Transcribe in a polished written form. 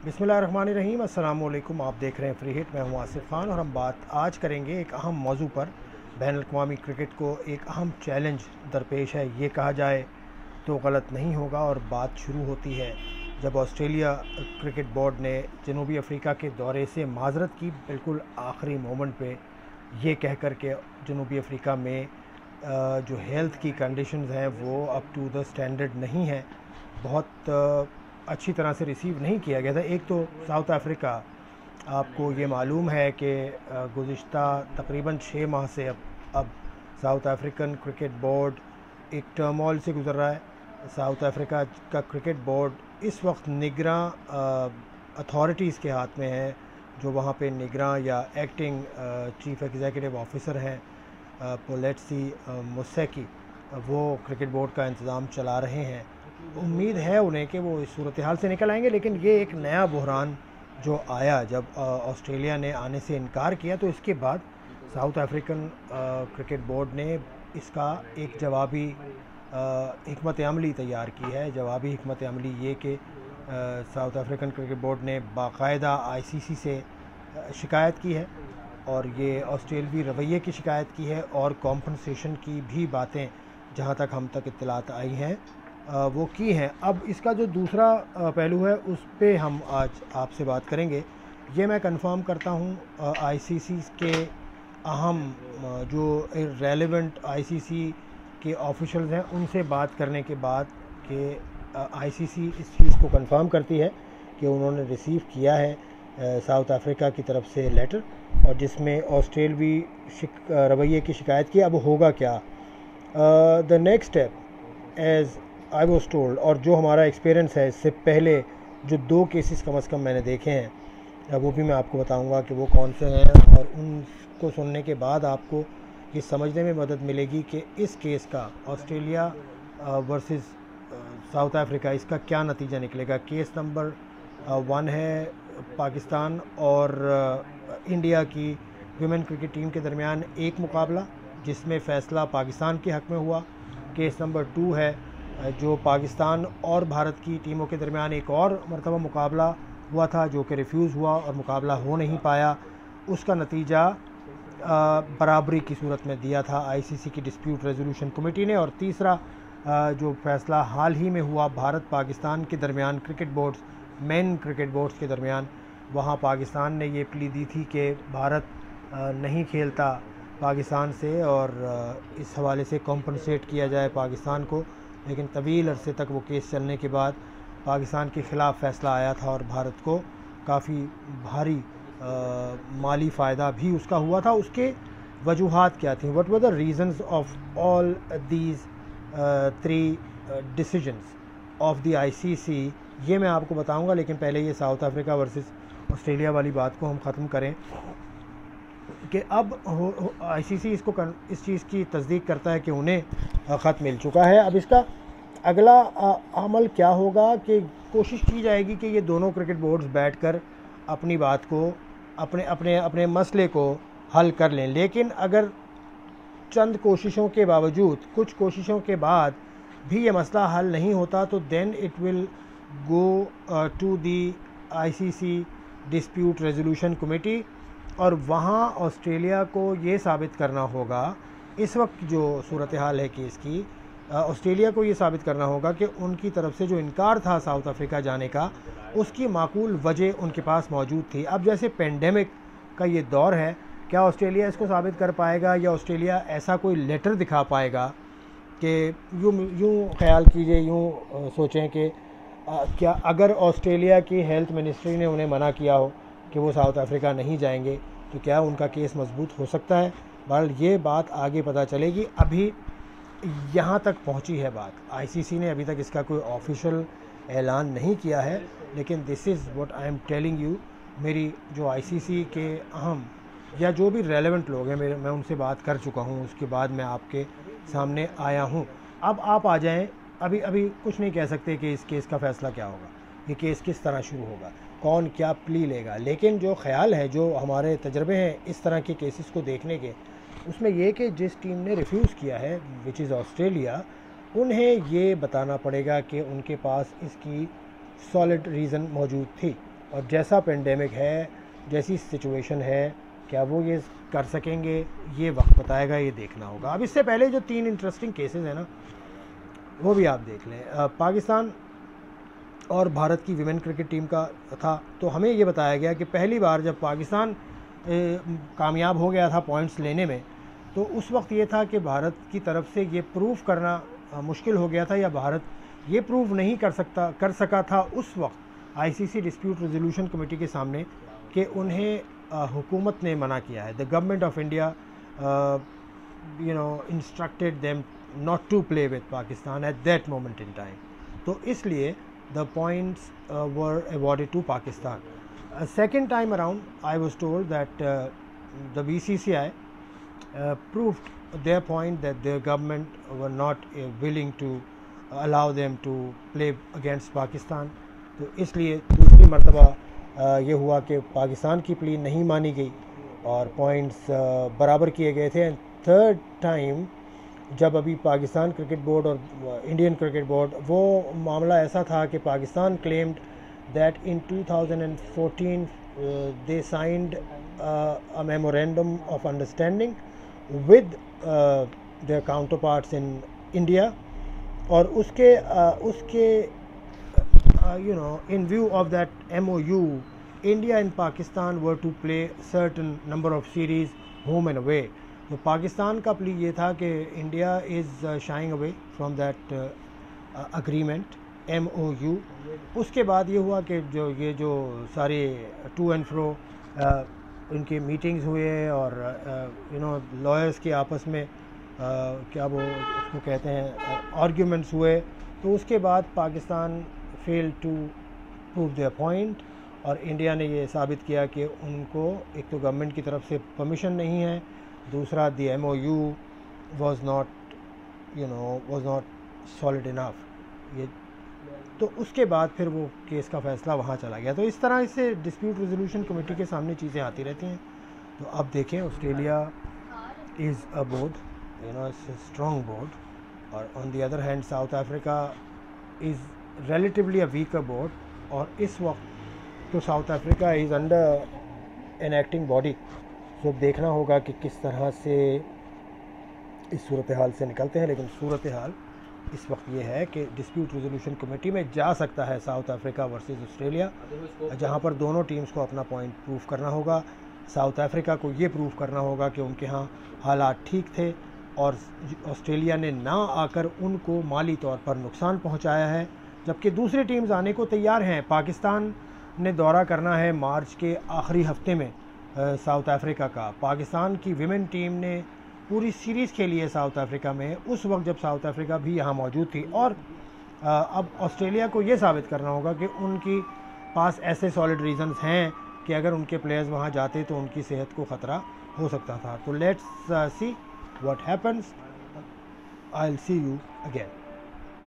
बिस्मिल्लाहिर्रहमानिर्रहीम। अस्सलाम वालेकुम। आप देख रहे हैं फ्री हिट। मैं हूं आसिफ खान और हम बात आज करेंगे एक अहम मौजू पर। बैनुल-अक़वामी क्रिकेट को एक अहम चैलेंज दरपेश है, ये कहा जाए तो गलत नहीं होगा। और बात शुरू होती है जब ऑस्ट्रेलिया क्रिकेट बोर्ड ने जनूबी अफ्रीका के दौरे से माजरत की, बिल्कुल आखिरी मोमेंट पे, ये कह कर के जनूबी अफ्रीका में जो हेल्थ की कंडीशंस हैं वो अप टू द स्टैंडर्ड नहीं हैं, बहुत अच्छी तरह से रिसीव नहीं किया गया था। एक तो साउथ अफ्रीका, आपको ये मालूम है कि गुज़िश्ता तकरीबन 6 माह से अब साउथ अफ्रीकन क्रिकेट बोर्ड एक टर्मोइल से गुज़र रहा है। साउथ अफ्रीका का क्रिकेट बोर्ड इस वक्त निगरां अथॉरिटीज़ के हाथ में है, जो वहाँ पे निगरां या एक्टिंग चीफ एग्जीक्यूटिव ऑफिसर हैं पोलेट्सी मुसेकी, वो क्रिकेट बोर्ड का इंतज़ाम चला रहे हैं। उम्मीद है उन्हें कि वो इस सूरत हाल से निकल आएंगे, लेकिन ये एक नया बहरान जो आया जब ऑस्ट्रेलिया ने आने से इनकार किया, तो इसके बाद साउथ अफ्रीकन क्रिकेट बोर्ड ने इसका एक जवाबी हिकमत अमली तैयार की है। जवाबी हिकमत अमली ये कि साउथ अफ्रीकन क्रिकेट बोर्ड ने बाकायदा आईसीसी से शिकायत की है और ये ऑस्ट्रेलवी रवैये की शिकायत की है और कॉम्पनसेशन की भी बातें जहाँ तक हम तक इत्तलात आई हैं वो की हैं। अब इसका जो दूसरा पहलू है उस पे हम आज आपसे बात करेंगे। ये मैं कंफर्म करता हूँ आईसीसी के अहम जो रेलेवेंट आईसीसी के ऑफिशियल्स हैं उनसे बात करने के बाद कि आईसीसी इस चीज़ को कंफर्म करती है कि उन्होंने रिसीव किया है साउथ अफ्रीका की तरफ से लेटर, और जिसमें ऑस्ट्रेलवी रवैये की शिकायत की। अब होगा क्या the next step as I was told, और जो हमारा एक्सपीरियंस है इससे पहले जो 2 केसेस कम से कम मैंने देखे हैं वो भी मैं आपको बताऊंगा कि वो कौन से हैं, और उनको सुनने के बाद आपको ये समझने में मदद मिलेगी कि इस केस का ऑस्ट्रेलिया वर्सेस साउथ अफ्रीका, इसका क्या नतीजा निकलेगा। केस नंबर 1 है पाकिस्तान और इंडिया की विमेन क्रिकेट टीम के दरमियान एक मुकाबला जिसमें फ़ैसला पाकिस्तान के हक़ में हुआ। केस नंबर 2 है जो पाकिस्तान और भारत की टीमों के दरमियान एक और मरतबा मुकाबला हुआ था जो कि रिफ्यूज़ हुआ और मुकाबला हो नहीं पाया। उसका नतीजा बराबरी की सूरत में दिया था आईसीसी की डिस्प्यूट रेजोल्यूशन कमेटी ने। और तीसरा जो फ़ैसला हाल ही में हुआ भारत पाकिस्तान के दरमियान cricket boards, main cricket boards के दरमियान, वहाँ पाकिस्तान ने ये प्ली दी थी कि भारत नहीं खेलता पाकिस्तान से और इस हवाले से कॉम्पनसेट किया जाए पाकिस्तान को। लेकिन तवील अरसे तक वो केस चलने के बाद पाकिस्तान के ख़िलाफ़ फ़ैसला आया था और भारत को काफ़ी भारी माली फ़ायदा भी उसका हुआ था। उसके वजूहात क्या थी, what were the reasons of all these 3 decisions of the ICC, ये मैं आपको बताऊंगा। लेकिन पहले ये साउथ अफ्रीका वर्सेस ऑस्ट्रेलिया वाली बात को हम ख़त्म करें कि अब आईसीसी इस चीज़ की तस्दीक करता है कि उन्हें ख़त मिल चुका है। अब इसका अगला अमल क्या होगा कि कोशिश की जाएगी कि ये दोनों क्रिकेट बोर्ड्स बैठकर अपनी बात को, अपने अपने अपने मसले को हल कर लें। लेकिन अगर चंद कोशिशों के बावजूद, कुछ कोशिशों के बाद भी ये मसला हल नहीं होता, तो then it will go to the ICC dispute resolution committee, और वहाँ ऑस्ट्रेलिया को ये साबित करना होगा, इस वक्त जो सूरत हाल है केस की, ऑस्ट्रेलिया को ये साबित करना होगा कि उनकी तरफ से जो इनकार था साउथ अफ्रीका जाने का, उसकी माकूल वजह उनके पास मौजूद थी। अब जैसे पेंडेमिक का ये दौर है, क्या ऑस्ट्रेलिया इसको साबित कर पाएगा या ऑस्ट्रेलिया ऐसा कोई लेटर दिखा पाएगा कि यूँ ख्याल कीजिए, यूँ सोचें कि क्या अगर ऑस्ट्रेलिया की हेल्थ मिनिस्ट्री ने उन्हें मना किया हो कि वो साउथ अफ्रीका नहीं जाएंगे, तो क्या उनका केस मजबूत हो सकता है। बहरहाल ये बात आगे पता चलेगी। अभी यहाँ तक पहुँची है बात, आईसीसी ने अभी तक इसका कोई ऑफिशियल ऐलान नहीं किया है, लेकिन this is what I am telling you. मेरी जो आईसीसी के अहम या जो भी रेलेवेंट लोग हैं, मैं उनसे बात कर चुका हूँ, उसके बाद मैं आपके सामने आया हूँ। अब आप आ जाएँ, अभी कुछ नहीं कह सकते कि इस केस का फ़ैसला क्या होगा, ये केस किस तरह शुरू होगा, कौन क्या प्ली लेगा। लेकिन जो ख्याल है, जो हमारे तजर्बे हैं इस तरह के केसेस को देखने के, उसमें यह कि जिस टीम ने रिफ्यूज़ किया है विच इज़ ऑस्ट्रेलिया, उन्हें ये बताना पड़ेगा कि उनके पास इसकी सॉलिड रीज़न मौजूद थी। और जैसा पेंडेमिक है, जैसी सिचुएशन है, क्या वो ये कर सकेंगे, ये वक्त बताएगा, ये देखना होगा। अब इससे पहले जो 3 इंटरेस्टिंग केसेस हैं ना, वो भी आप देख लें। पाकिस्तान और भारत की विमेन क्रिकेट टीम का था, तो हमें ये बताया गया कि पहली बार जब पाकिस्तान कामयाब हो गया था पॉइंट्स लेने में, तो उस वक्त ये था कि भारत की तरफ से ये प्रूव करना मुश्किल हो गया था, या भारत ये प्रूव नहीं कर सका था उस वक्त आईसीसी डिस्प्यूट रेजोल्यूशन कमेटी के सामने कि उन्हें हुकूमत ने मना किया है। The government of India instructed them not to play with Pakistan at that moment in time. तो इसलिए the points were awarded to Pakistan. Second time around, I was told that the BCCI proved their point that their government were not willing to allow them to play against Pakistan. तो इसलिए दूसरी मरतबा ये हुआ कि पाकिस्तान की प्ली नहीं मानी गई और पॉइंट्स बराबर किए गए थे। एंड थर्ड टाइम जब अभी पाकिस्तान क्रिकेट बोर्ड और इंडियन क्रिकेट बोर्ड, वो मामला ऐसा था कि Pakistan claimed that in 2014 they signed a memorandum of understanding with their counterparts in India, और उसके in view of that MOU, India and Pakistan were to play certain number of series home and away. तो पाकिस्तान का plea ये था कि India is shying away from that agreement MOU। उसके बाद ये हुआ कि जो सारे टू एंड फ्रो इनके मीटिंग्स हुए और लॉयर्स के आपस में क्या वो उसको कहते हैं आर्ग्यूमेंट्स हुए, तो उसके बाद Pakistan fail to prove their point और इंडिया ने ये साबित किया कि उनको एक तो गवर्नमेंट की तरफ से परमिशन नहीं है, दूसरा the MOU was not solid enough. ये तो उसके बाद फिर वो केस का फैसला वहाँ चला गया। तो इस तरह से डिस्प्यूट रेजोल्यूशन कमेटी के सामने चीज़ें आती रहती हैं। तो अब देखें, Australia is a board, it's a strong board, और on the other hand South Africa is relatively a weaker board, और इस वक्त तो South Africa is under an acting body. तो देखना होगा कि किस तरह से इस सूरत हाल से निकलते हैं। लेकिन सूरत हाल इस वक्त ये है कि डिस्प्यूट रेजोल्यूशन कमेटी में जा सकता है साउथ अफ्रीका वर्सेस ऑस्ट्रेलिया, जहां पर दोनों टीम्स को अपना पॉइंट प्रूव करना होगा। साउथ अफ्रीका को ये प्रूव करना होगा कि उनके यहाँ हालात ठीक थे और ऑस्ट्रेलिया ने ना आकर उनको माली तौर पर नुकसान पहुंचाया है, जबकि दूसरी टीम्स आने को तैयार हैं। पाकिस्तान ने दौरा करना है मार्च के आखिरी हफ्ते में साउथ अफ्रीका का। पाकिस्तान की विमेन टीम ने पूरी सीरीज़ खेली है साउथ अफ्रीका में, उस वक्त जब साउथ अफ्रीका भी यहाँ मौजूद थी। और अब ऑस्ट्रेलिया को ये साबित करना होगा कि उनकी पास ऐसे सॉलिड रीजंस हैं कि अगर उनके प्लेयर्स वहाँ जाते तो उनकी सेहत को ख़तरा हो सकता था। तो let's see what happens. I will see you again.